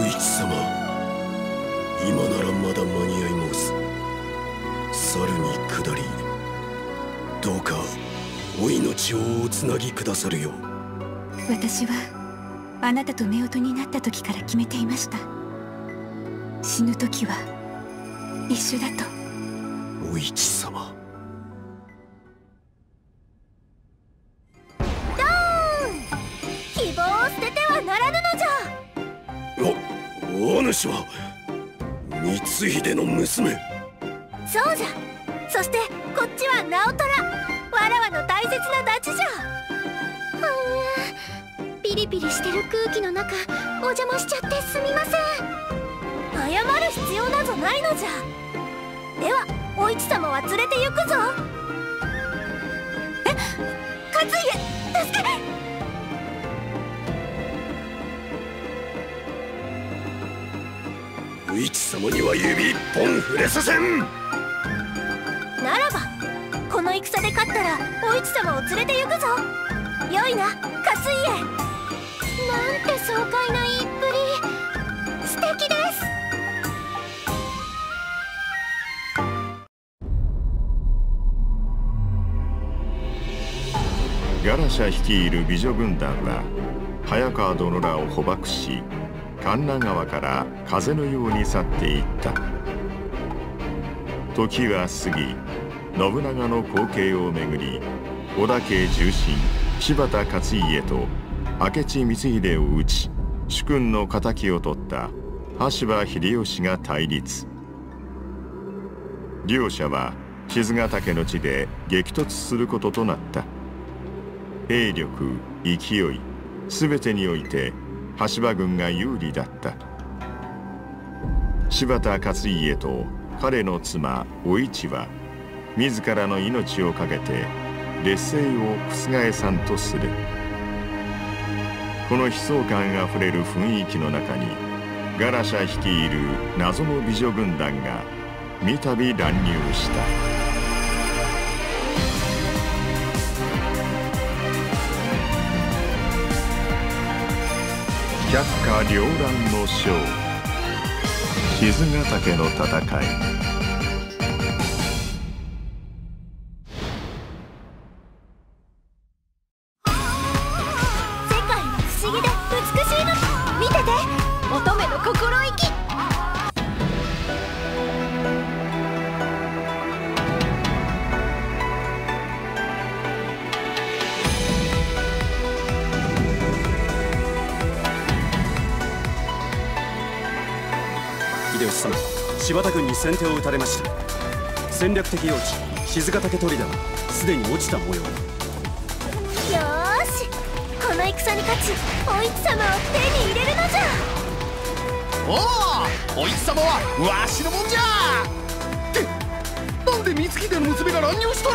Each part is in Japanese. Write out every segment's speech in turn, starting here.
お市様、今ならまだ間に合い申す。猿に下り、どうかお命をおつなぎくださるよう。 私はあなたと夫婦になった時から決めていました。死ぬ時は一緒だと。 お市様。 ドーン！希望を捨ててはならぬのじゃ。 お主は光秀の娘。 そうじゃ。そしてこっちは直虎、わらわの大切なダチじゃ。ピリピリしてる空気の中お邪魔しちゃってすみません。謝る必要などないのじゃ。ではお市様は連れて行くぞ。勝家、助けて。 お市様には指一本触れさせん。 ならばこの戦で勝ったらお市様を連れて行くぞ。よいな、勝家。なんて爽快な言いっぷり。素敵です。 ガラシャ率いる美女軍団は早川殿らを捕獲し、神奈川から風のように去っていった。時は過ぎ、信長の後継をめぐり、織田家重臣柴田勝家と明智光秀を討ち主君の敵を取った羽柴秀吉が対立。両者は賤ヶ岳の地で激突することとなった。兵力、勢い、すべてにおいて羽柴軍が有利だった。柴田勝家と彼の妻お市は自らの命を懸けて劣勢を覆さんとする。この悲壮感あふれる雰囲気の中にガラシャ率いる謎の美女軍団が三度乱入した。百花繚乱の章、賤ヶ岳の戦い。 秀吉様、柴田軍に先手を打たれました。戦略的用地賤ヶ岳砦はすでに落ちた模様。 よーし、この戦に勝ちお市様を手に入れるのじゃ。 おお、お市様はわしのもんじゃ。ってなんで光秀の娘が乱入しとる。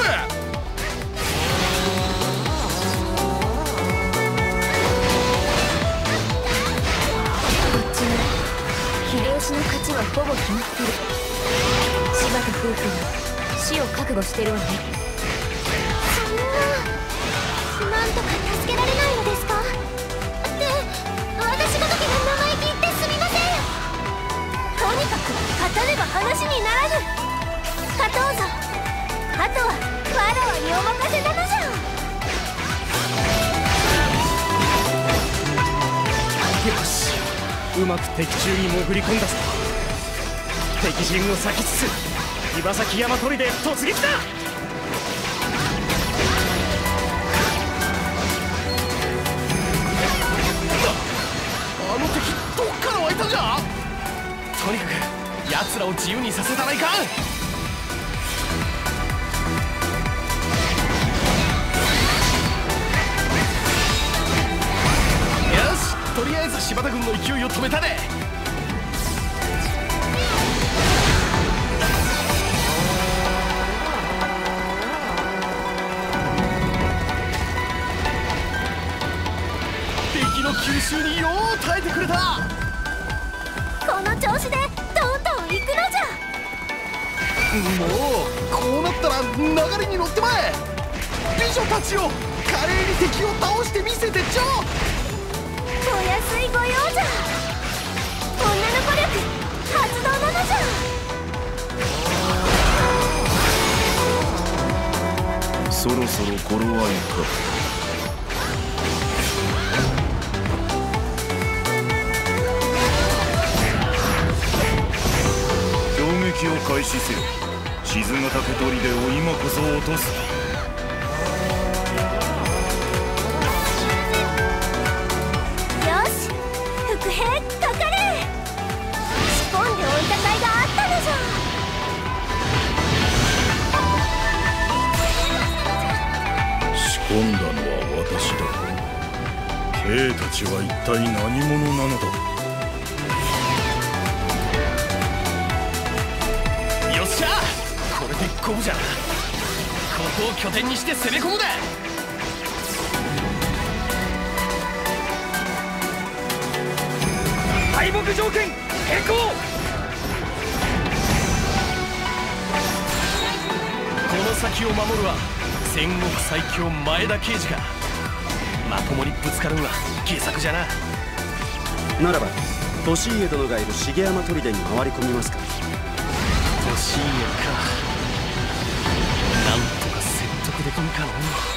秀吉の勝ちはほぼ決まってる。柴田夫婦は死を覚悟してるわね。そんな、なんとか助けられないのですか。って私ごときが生意気言ってすみませんよ。とにかく勝たねば話にならぬ。勝とうぞ。あとはわらわにお任せなのじゃ。 よし、うまく敵中に潜り込んだぞ。敵陣を裂きつつ岩崎山砦で突撃だ。 あの敵どっから湧いたんじゃ。とにかく奴らを自由にさせたらいかん。よし、とりあえず柴田軍の勢いを止めたで。敵の吸収によう耐えてくれた。 この調子でどんどん行くのじゃ。 もうこうなったら流れに乗ってまえ。美女たちよ、華麗に敵を倒してみせてちょ。 お安いご用じゃ。おそろそろ頃合いか。攻撃を開始せよ。静ヶ岳砦を今こそ落とす。 よし、伏兵かかれ。仕込んでおいた甲斐があったのじゃ。 仕込んだのは私だ。兵たちは一体何者なのだ。 よっしゃ、これで五分じゃ。ここを拠点にして攻め込むだ。敗北条件変更。この先を守るは戦国最強前田慶次か。まともにぶつかるんは傑作じゃな。 ならば利家殿がいる重山砦に回り込みますか。 利家か。なんとか説得できんかの。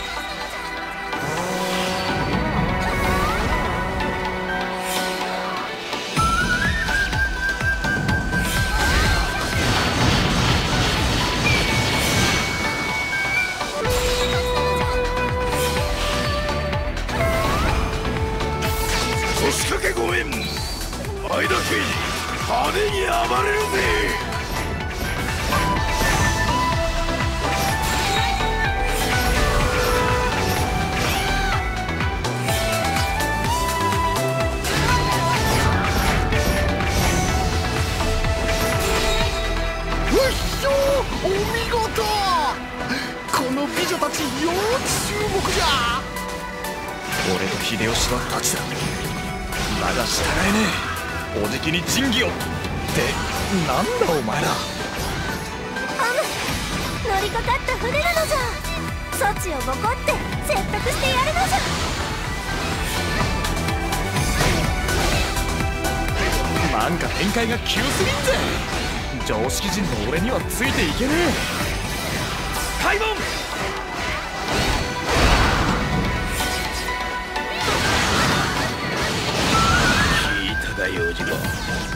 腰掛けごめん。前田慶次、派手に暴れるぜ。 お見事。この美女たち要注目じゃ。俺と秀吉はどっちだ。だが従えねえ。おじきに仁義をってなんだお前ら。 乗りかかった船なのじゃ。そちをボコって説得してやるのじゃ。 なんか展開が急すぎんぜ。常識人の俺にはついていけねえ。開門。 聞いたか用次郎。じゃ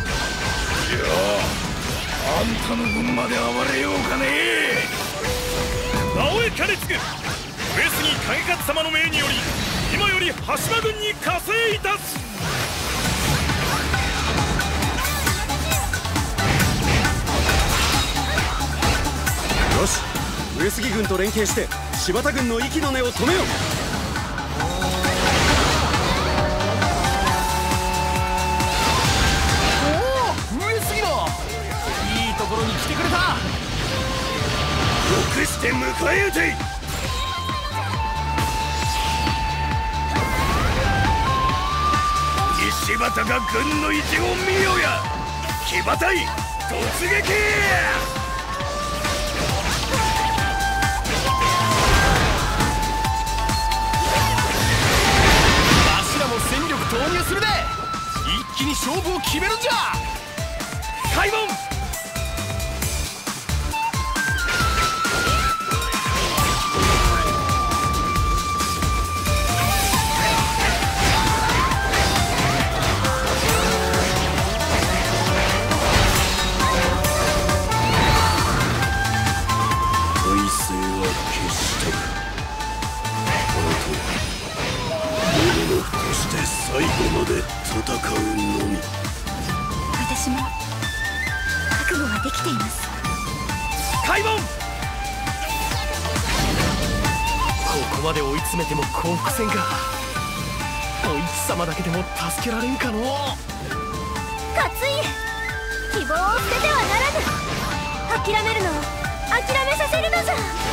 ああんたの分まで暴れようかね。 直江兼続、上杉景勝様の命により今より羽島軍に加勢いたす。 よし、上杉軍と連携して柴田軍の息の根を止めよう。 おお、上杉のいいところに来てくれた。 よくして迎え撃て。石畑が軍の一言見ようや。騎馬隊突撃。 戦力投入するで一気に勝負を決めるんじゃ。開門。 体勢は決した。そして最後まで戦うのみ。 私も覚悟はできています。 開門。ここまで追い詰めても降伏せんか。お市様だけでも助けられんかの。 勝家、希望を捨ててはならぬ。諦めるのを諦めさせるのじゃ。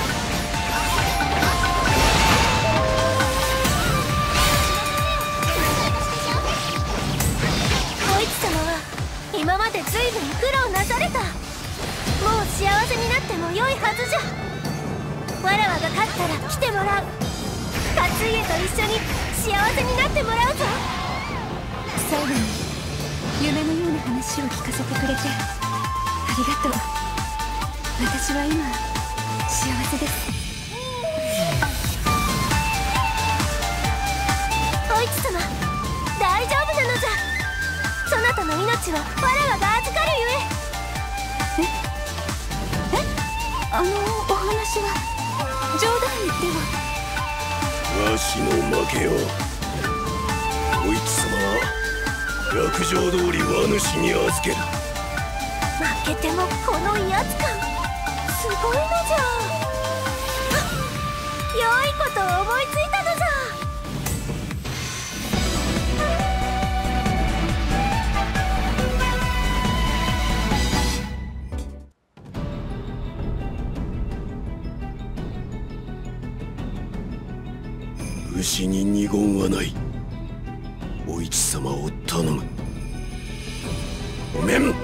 お市様は今まで随分苦労なされた。もう幸せになっても良いはずじゃ。わらわが勝ったら来てもらう。勝家と一緒に幸せになってもらうぞ。 最後に夢のような話を聞かせてくれてありがとう。私は今幸せです。 ちはわらわが預かるゆえ。 お話は冗談では。 わしの負けよ。お市様は約定通りお主に預ける。 負けてもこの威圧感すごいのじゃ。良いことを思いついたのじゃ。 牛に二言はない。お市様を頼む。ごめん。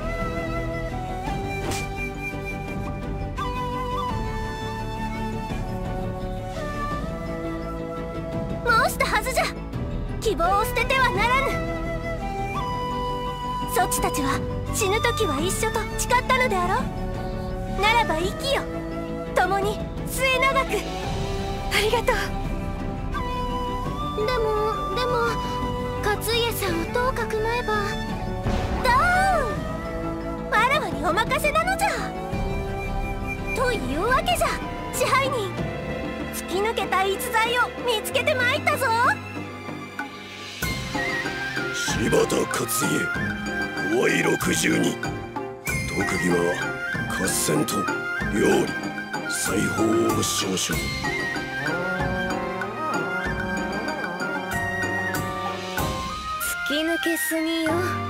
申したはずじゃ。希望を捨ててはならぬ。そちたちは死ぬ時は一緒と誓ったのであろう。ならば生きよ、共に末永く。 ありがとう。 でも勝家さんをどうかくまえばダウン、わらわにお任せなのじゃ。というわけじゃ支配人。突き抜けた逸材を見つけてまいったぞ。 柴田勝家怖い62。特技は合戦と料理、裁縫を少々。 突き抜けすぎよ。